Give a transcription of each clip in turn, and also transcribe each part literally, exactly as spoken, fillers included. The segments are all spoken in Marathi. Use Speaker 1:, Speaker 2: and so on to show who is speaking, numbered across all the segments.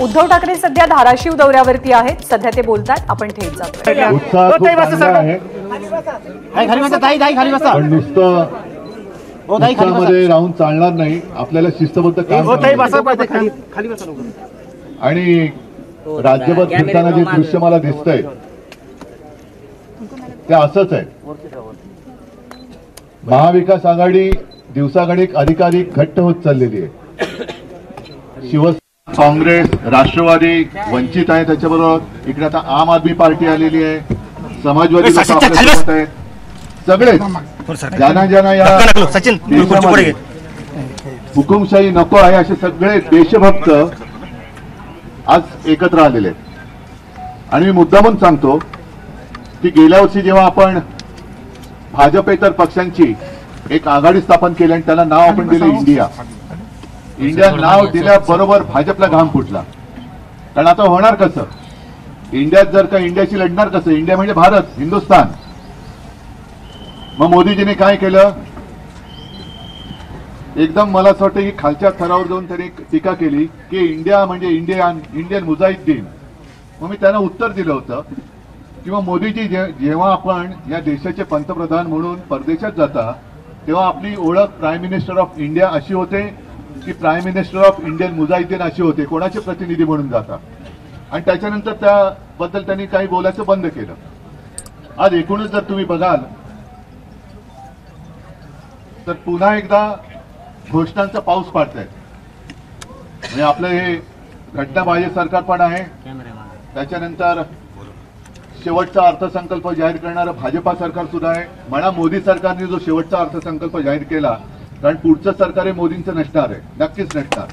Speaker 1: उद्धव ठाकरे सध्या धाराशिव दौऱ्यावरती आहेत. सध्या ते बोलतात, आपण थेट जातोय.
Speaker 2: उत्साह खूप चांगला आहे. पण नुसतं उत्साहामध्ये राहून चालणार नाही, आपल्याला शिस्तबद्ध काम आणि राज्यभर फिरताना जे दृश्य मला दिसतंय ते असंच आहे. महाविकास आघाडी दिवसागणिक अधिकाधिक घट्ट होत चाललेली आहे. शिवसेना, काँग्रेस, राष्ट्रवादी, वंचित आहे, त्याच्याबरोबर इकडे आता आम आदमी पार्टी आलेली आहे, समाजवादी लोक आपल्यासोबत आहेत. सगळे ज्यांना ज्यांना या देशामध्ये हुकुमशाही नको आहे असे सगळे देशभक्त आज एकत्र आलेले आहेत. आणि मी मुद्दामून सांगतो की गेल्या वर्षी जेव्हा आपण भाजपेतर पक्षांची एक आघाडी स्थापन केली आणि त्याला नाव आपण दिलं इंडिया, इंडिया नाव दिल्याबरोबर भाजपला घाम फुटला. कारण आता होणार कसं, इंडियात जर का इंडियाशी लढणार कसं, इंडिया म्हणजे भारत, हिंदुस्थान. मग मोदीजीने काय केलं, एकदम मला असं वाटतं की खालच्या थरावर जाऊन त्यांनी टीका केली की इंडिया म्हणजे इंडियन इंडियन मुजाहिद्दीन. मग मी त्यांना उत्तर दिलं होतं किंवा मोदीजी जेव्हा आपण या देशाचे पंतप्रधान म्हणून परदेशात जाता तेव्हा आपली ओळख प्राईम मिनिस्टर ऑफ इंडिया अशी होते की prime minister of Indian Mujahideen अशी होते, कोणाचे प्रतिनिधी म्हणून जाता. आणि त्याच्यानंतर त्याबद्दल त्यांनी काही बोलायचं बंद केलं. आज एकूणच जर तुम्ही बघाल तर पुन्हा एकदा घोषणांचा पाऊस पाडतायत. म्हणजे आपलं हे घटनाबाह्य सरकार पण आहे, त्याच्यानंतर शेवटचा अर्थसंकल्प जाहीर करणारं भाजपा सरकार सुद्धा आहे. म्हणा मोदी सरकारने जो शेवटचा अर्थसंकल्प जाहीर केला, कारण पुढचं सरकार हे मोदींचं नसणार आहे, नक्कीच नसणार.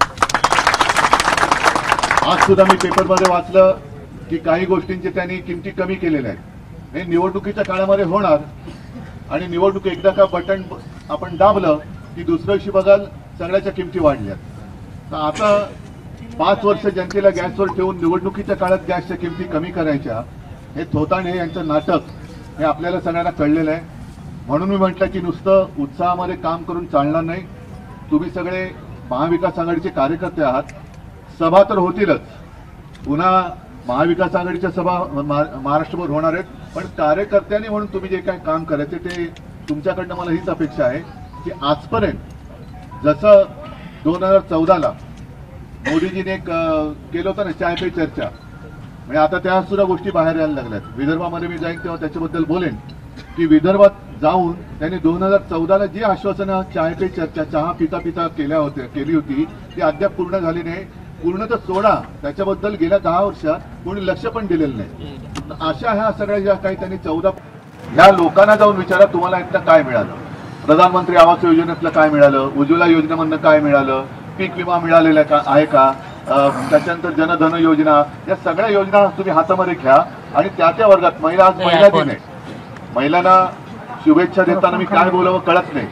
Speaker 2: आज सुद्धा मी पेपरमध्ये वाचलं की काही गोष्टींचे त्यांनी किमती कमी केलेल्या आहेत. हे निवडणुकीच्या काळामध्ये होणार आणि निवडणूक एकदा का बटन आपण दाबलं की दुसऱ्या दिवशी बघाल सगळ्याच्या किमती वाढल्यात. तर आता पाच वर्ष जनतेला गॅसवर ठेवून निवडणुकीच्या काळात गॅसच्या किमती कमी करायच्या, हे थोतांडे यांचं नाटक हे आपल्याला सगळ्यांना कळलेलं आहे. म्हणून मी म्हटलं की नुसतं उत्साहामध्ये काम करून चालणार नाही. तुम्ही सगळे महाविकास आघाडीचे कार्यकर्ते आहात, सभा तर होतीलच, पुन्हा महाविकास आघाडीच्या सभा महाराष्ट्रभर होणार आहेत. पण कार्यकर्त्यांनी म्हणून तुम्ही जे काही काम करायचे ते तुमच्याकडनं मला हीच अपेक्षा आहे की आजपर्यंत जसं दोन हजार चौदाला मोदीजीने एक केलं होतं ना चाय पे चर्चा, म्हणजे आता त्या सुद्धा गोष्टी बाहेर यायला लागल्यात. विदर्भामध्ये मी जाईन तेव्हा त्याच्याबद्दल बोलेन की विदर्भात जाऊन त्यांनी दोन हजार चौदाला जी आश्वासनं चाय पे चर्चा चहा पिता पिता केल्या होत्या केली होती ती अद्याप पूर्ण झाली नाही. पूर्ण तर सोडा, त्याच्याबद्दल गेल्या दहा वर्षात कोणी लक्ष पण दिलेलं नाही. अशा ह्या सगळ्या ज्या काही त्यांनी चौदा ह्या लोकांना जाऊन विचारा तुम्हाला यातनं काय मिळालं, प्रधानमंत्री आवास योजनेतलं काय मिळालं, उज्ज्वला योजनेमधनं काय मिळालं, पीक विमा मिळालेला का आहे का, त्याच्यानंतर जनधन योजना, या सगळ्या योजना तुम्ही हातामध्ये घ्या. आणि त्या त्या वर्गात महिला, आज महिला दिन आहे, महिलांना शुभेच्छा देताना मी काय बोलावं कळत नाही.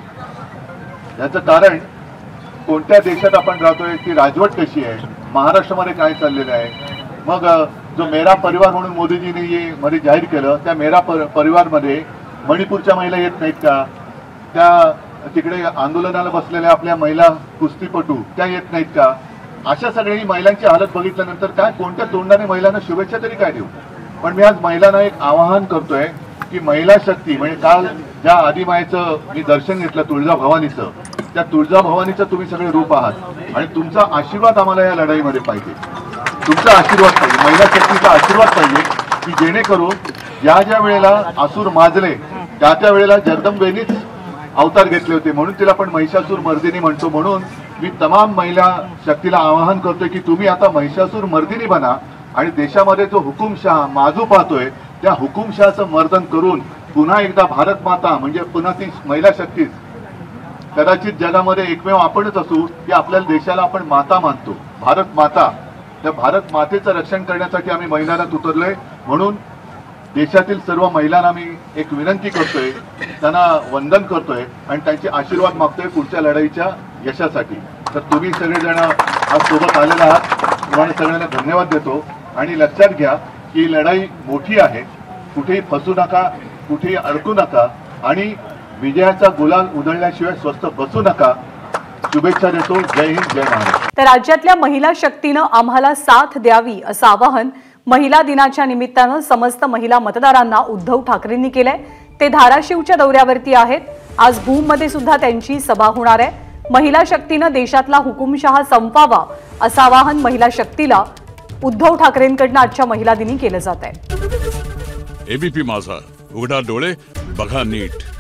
Speaker 2: याचं कारण कोणत्या देशात आपण राहतोय, ती राजवट कशी आहे, महाराष्ट्रामध्ये काय चाललेलं आहे. मग जो मेरा परिवार म्हणून मोदीजींनी मध्ये जाहीर केलं, त्या मेरा परिवारमध्ये मणिपूरच्या महिला येत नाहीत का, त्या तिकडे आंदोलनाला बसलेल्या आपल्या महिला कुस्तीपटू त्या येत नाहीत का. अशा सगळ्यांनी महिलांची हालत बघितल्यानंतर काय कोणत्या तोंडाने महिलांना शुभेच्छा तरी काय देऊ. पण मी आज महिलांना एक आवाहन करतोय की महिला शक्ती म्हणजे काल ज्या आदिमायेचं मी दर्शन घेतलं तुळजाभवानीचं, त्या तुळजाभवानीचं तुम्ही सगळे रूप आहात आणि तुमचा आशीर्वाद आम्हाला या लढाईमध्ये पाहिजे. तुमचा आशीर्वाद पाहिजे, महिला शक्तीचा आशीर्वाद पाहिजे की जेणेकरून ज्या ज्या वेळेला असुर माजले त्या त्या वेळेला जगदंबेनीच अवतार घेतले होते, म्हणून तिला आपण महिषासूर मर्दिनी म्हणतो. म्हणून मी तमाम महिला शक्तीला आवाहन करतोय की तुम्ही आता महिषासूर मर्दिनी बना आणि देशामध्ये जो हुकुमशहा माजू पाहतोय त्या हुकुमशहाचं मर्दन करून पुन्हा एकदा भारत माता म्हणजे पुन्हा ती महिला शक्तीच कदाचित जगामध्ये एकमेव आपणच असू की आपल्या देशाला आपण माता मानतो, भारत माता. त्या भारत मातेचं रक्षण करण्यासाठी आम्ही मैदानात उतरलोय. म्हणून देशातील सर्व महिलांना मी एक विनंती करतोय, त्यांना वंदन करतोय आणि त्यांचे आशीर्वाद मागतोय पुढच्या लढाईच्या यशासाठी. तर तुम्ही सगळेजण आज सोबत आलेला आहात, तुम्हाला सगळ्यांना धन्यवाद देतो. आणि लक्षात घ्या की ही लढाई मोठी आहे, कुठेही फसू नका, कुठेही अडकू नका आणि विजयाचा गुलाल उधळल्याशिवाय स्वस्थ बसू नका. शुभेच्छा देतो. जय हिंद, जय महाराष्ट्र.
Speaker 1: तर राज्यातल्या महिला शक्तीनं आम्हाला साथ द्यावी असं आवाहन महिला दिनाच्या निमित्तानं समस्त महिला मतदारांना उद्धव ठाकरेंनी केलंय। ते धाराशिवच्या दौऱ्यावरती आहेत। आज भूममध्ये सुद्धा त्यांची सभा होणार आहे। महिला शक्तीनं देशातला हुकुमशहा संपवावा असं आवाहन महिला शक्तीला उद्धव ठाकरेंकडून आजच्या महिला दिनी केलं जात आहे।
Speaker 3: एबीपी माझा, उघडा डोळे बघा नीट।